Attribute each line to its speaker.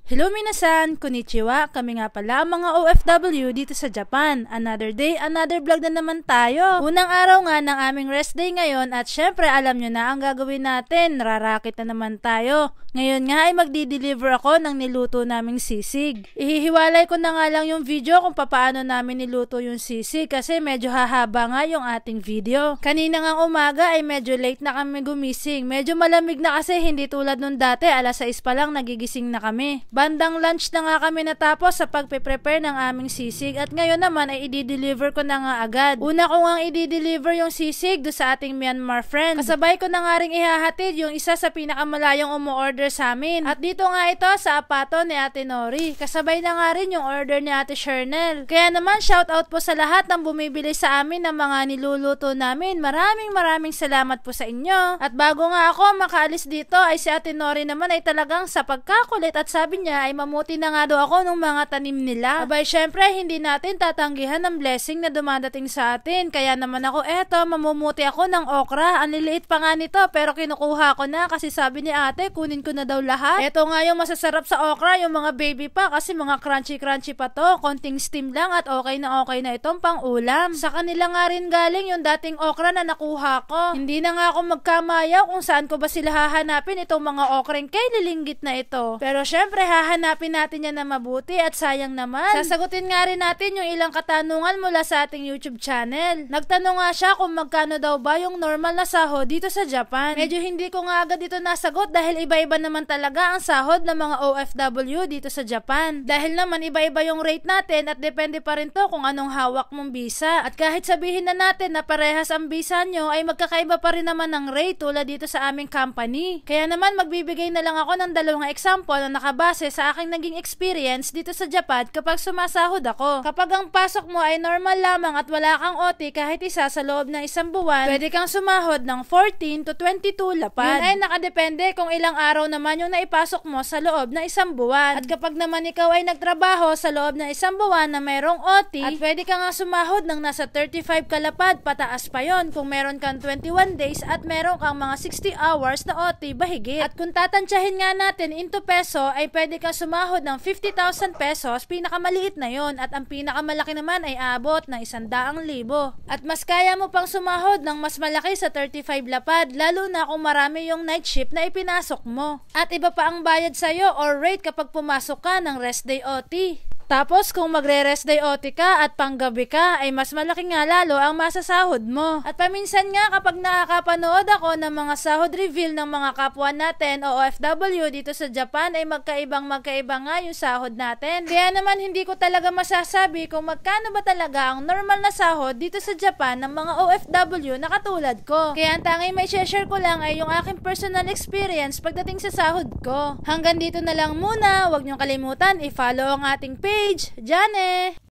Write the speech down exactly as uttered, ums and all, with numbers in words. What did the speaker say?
Speaker 1: Hello minasan, konnichiwa, kami nga pala mga O F W dito sa Japan. Another day, another vlog na naman tayo. Unang araw nga ng aming rest day ngayon at syempre alam nyo na ang gagawin natin, rarakit na naman tayo. Ngayon nga ay magdi-deliver ako ng niluto naming sisig. Ihihiwalay ko na nga lang yung video kung paano namin niluto yung sisig kasi medyo hahaba nga yung ating video. Kanina nga umaga ay medyo late na kami gumising. Medyo malamig na kasi hindi tulad nung dati, alas sais pa lang nagigising na kami. Bandang lunch na nga kami natapos sa pagpe-prepare ng aming sisig at ngayon naman ay i-deliver ko na nga agad. Una ko nga i-deliver yung sisig do sa ating Myanmar friend. Kasabay ko na nga ring ihahatid yung isa sa pinakamalayong umu-order sa amin. At dito nga ito sa apato ni Ate Nori. Kasabay na nga rin yung order ni Ate Shernel. Kaya naman shoutout po sa lahat ng bumibili sa amin ng mga niluluto namin. Maraming maraming salamat po sa inyo. At bago nga ako makaalis dito ay si Ate Nori naman ay talagang sa pagkakulit at sabi niya ay mamuti na nga daw ako ng mga tanim nila. Abay syempre hindi natin tatanggihan ng blessing na dumadating sa atin. Kaya naman ako eto mamumuti ako ng okra. Ang liliit pa nga nito pero kinukuha ko na kasi sabi ni ate kunin ko na daw lahat. Eto nga yung masasarap sa okra, yung mga baby pa kasi mga crunchy crunchy pa to. Konting steam lang at okay na okay na itong pang ulam. Sa kanila nga rin galing yung dating okra na nakuha ko. Hindi na nga ako magkamayaw kung saan ko ba sila hahanapin itong mga okrang kay lilinggit na ito. Pero syempre hahanapin natin yan na mabuti at sayang naman. Sasagutin nga rin natin yung ilang katanungan mula sa ating YouTube channel. Nagtanong nga siya kung magkano daw ba yung normal na sahod dito sa Japan. Medyo hindi ko nga agad dito nasagot dahil iba-iba naman talaga ang sahod ng mga O F W dito sa Japan. Dahil naman iba-iba yung rate natin at depende pa rin to kung anong hawak mong visa. At kahit sabihin na natin na parehas ang visa nyo ay magkakaiba pa rin naman ng rate tulad dito sa aming company. Kaya naman magbibigay na lang ako ng dalawang example na nakabase sa aking naging experience dito sa Japan kapag sumasahod ako. Kapag ang pasok mo ay normal lamang at wala kang O T kahit isa sa loob ng isang buwan, pwede kang sumahod ng fourteen to twenty-two lapad. Yun ay nakadepende kung ilang araw naman yung naipasok mo sa loob ng isang buwan. At kapag naman ikaw ay nagtrabaho sa loob ng isang buwan na merong O T, at pwede ka nga sumahod ng nasa thirty-five kalapad, pataas pa yon kung meron kang twenty-one days at meron kang mga sixty hours na O T bahigit. At kung tatansyahin nga natin into peso ay pwede kang sumahod ng fifty thousand pesos, pinakamaliit na yon at ang pinakamalaki naman ay abot ng isandaang libo. At mas kaya mo pang sumahod ng mas malaki sa thirty-five lapad, lalo na kung marami yung night shift na ipinasok mo. At iba pa ang bayad sa'yo or rate kapag pumasok ka ng rest day O T. Tapos kung magre-rest day O T ka at panggabi ka ay mas malaki nga lalo ang masasahod mo. At paminsan nga kapag nakakapanood ako ng mga sahod reveal ng mga kapwa natin o O F W dito sa Japan ay magkaibang magkaiba nga yung sahod natin. Kaya naman hindi ko talaga masasabi kung magkano ba talaga ang normal na sahod dito sa Japan ng mga O F W na katulad ko. Kaya ang tanging may share ko lang ay yung aking personal experience pagdating sa sahod ko. Hanggang dito na lang muna, huwag niyong kalimutan i-follow ang ating page. Jane!